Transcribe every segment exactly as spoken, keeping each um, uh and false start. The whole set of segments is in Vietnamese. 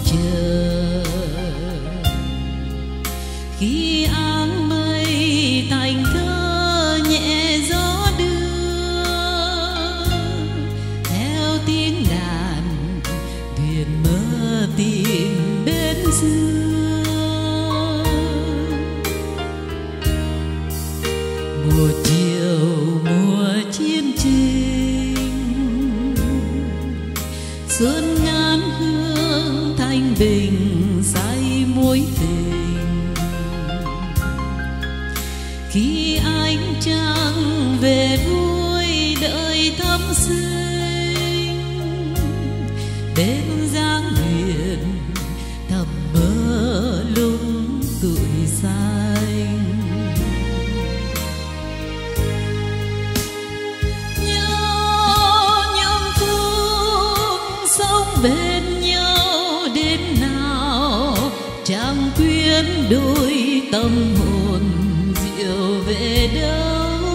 chờ khi áng mây thành thơ nhẹ gió đưa theo tiếng đàn thuyền mơ tìm bên xưa. Mùa chiều mùa chiến tranh xuân ngàn hương thanh bình say mối tình. Khi ánh trăng về vui đợi thắm sinh bên giang huyền thầm mơ lung tuổi xanh. Bên nhau đến nào chẳng quyến đôi tâm hồn diệu về đâu.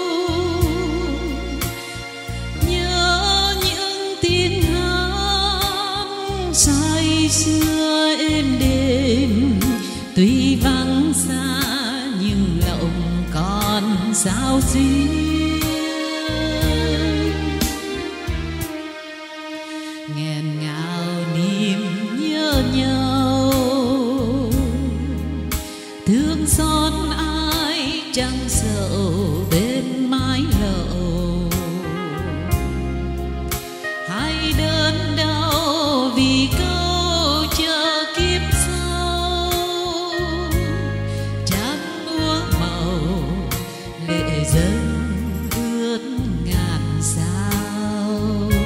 Nhớ những tiếng hát say xưa êm đềm tuy vắng xa nhưng lòng còn sao xuyên. Nghẹn ngào niềm nhớ nhau thương xót ai chẳng sầu bên mái lầu. Hay đớn đau vì câu chờ kiếp sau trắng úa màu lệ dâng ướt ngàn sao.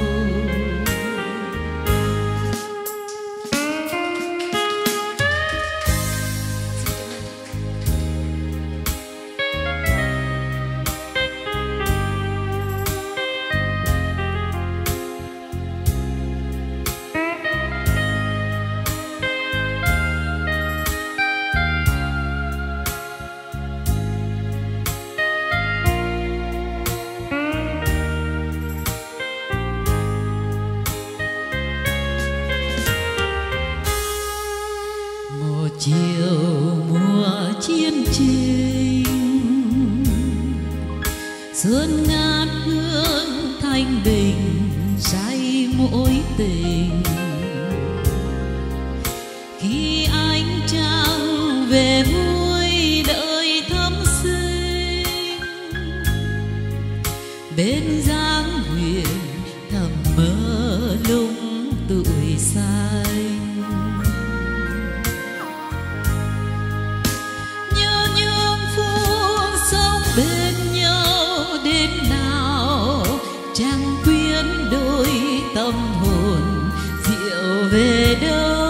Chiều mùa chiến tranh xuân ngát hương thanh bình say mối tình. Khi ánh trăng về vui đợi thắm sinh bên giang huyền thầm mơ lung tuổi xanh. Bên nhau đến nào chẳng quyến đôi tâm hồn diệu về đâu.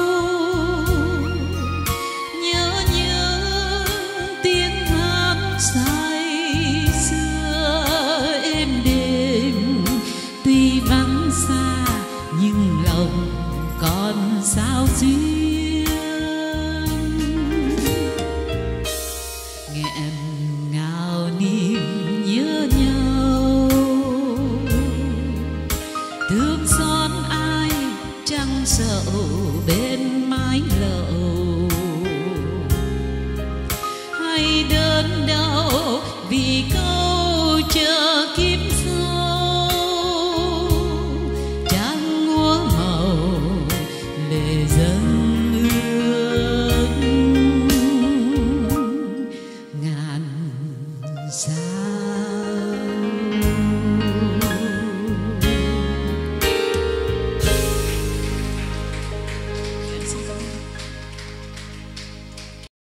Nhớ những tiếng hát say xưa êm đềm tuy vắng xa nhưng lòng còn sao duyên. Nghẹn ngào niềm nhớ nhau thương xót ai chẳng sầu bên mái lầu. Hay đớn đau vì câu chờ kiếp